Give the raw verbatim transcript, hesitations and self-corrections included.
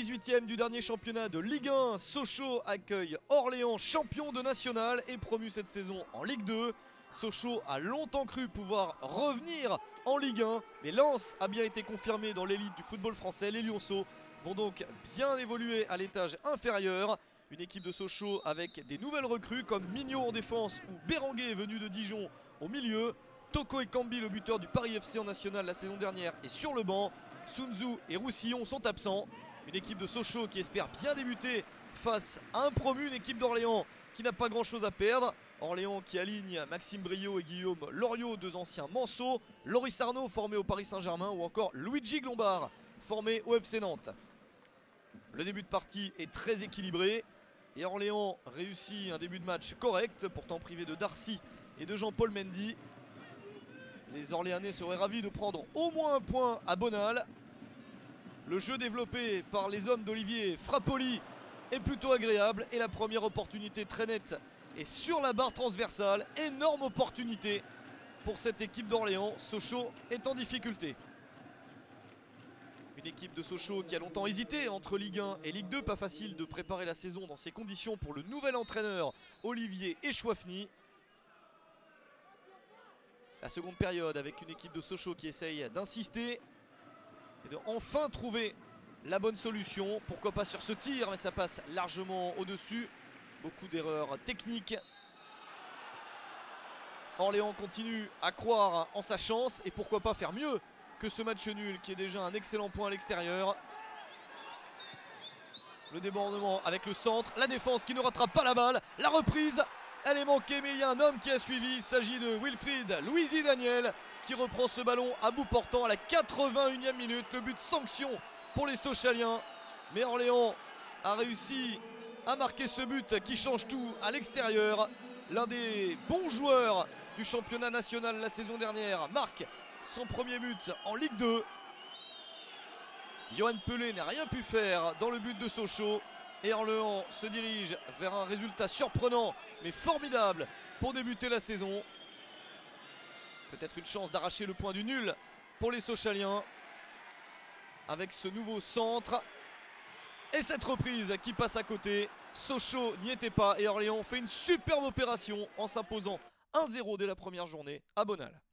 dix-huitième du dernier championnat de Ligue un, Sochaux accueille Orléans, champion de national et promu cette saison en Ligue deux. Sochaux a longtemps cru pouvoir revenir en Ligue un, mais Lens a bien été confirmé dans l'élite du football français. Les Lyonceaux vont donc bien évoluer à l'étage inférieur. Une équipe de Sochaux avec des nouvelles recrues comme Mignot en défense ou Béranguet venu de Dijon au milieu. Toko Ekambi, le buteur du Paris F C en national la saison dernière, est sur le banc. Sunzu et Roussillon sont absents. Une équipe de Sochaux qui espère bien débuter face à un promu, une équipe d'Orléans qui n'a pas grand chose à perdre. Orléans qui aligne Maxime Briot et Guillaume Loriot, deux anciens Manceau, Loris Arnaud formé au Paris Saint-Germain ou encore Luigi Glombard formé au F C Nantes. Le début de partie est très équilibré et Orléans réussit un début de match correct, pourtant privé de Darcy et de Jean-Paul Mendy. Les Orléanais seraient ravis de prendre au moins un point à Bonal. Le jeu développé par les hommes d'Olivier Frappoli est plutôt agréable et la première opportunité très nette est sur la barre transversale. Énorme opportunité pour cette équipe d'Orléans. Sochaux est en difficulté. Une équipe de Sochaux qui a longtemps hésité entre Ligue un et Ligue deux. Pas facile de préparer la saison dans ces conditions pour le nouvel entraîneur Olivier Echouafny. La seconde période avec une équipe de Sochaux qui essaye d'insister et de enfin trouver la bonne solution. Pourquoi pas sur ce tir, mais ça passe largement au-dessus. Beaucoup d'erreurs techniques. Orléans continue à croire en sa chance et pourquoi pas faire mieux que ce match nul qui est déjà un excellent point à l'extérieur. Le débordement avec le centre, la défense qui ne rattrape pas la balle, la reprise. Elle est manquée, mais il y a un homme qui a suivi. Il s'agit de Wilfried Louisi Daniel qui reprend ce ballon à bout portant à la quatre-vingt-unième minute. Le but sanction pour les Sochaliens. Mais Orléans a réussi à marquer ce but qui change tout à l'extérieur. L'un des bons joueurs du championnat national la saison dernière marque son premier but en Ligue deux. Johan Pelé n'a rien pu faire dans le but de Sochaux. Et Orléans se dirige vers un résultat surprenant mais formidable pour débuter la saison. Peut-être une chance d'arracher le point du nul pour les Sochaliens avec ce nouveau centre. Et cette reprise qui passe à côté. Sochaux n'y était pas et Orléans fait une superbe opération en s'imposant un zéro dès la première journée à Bonal.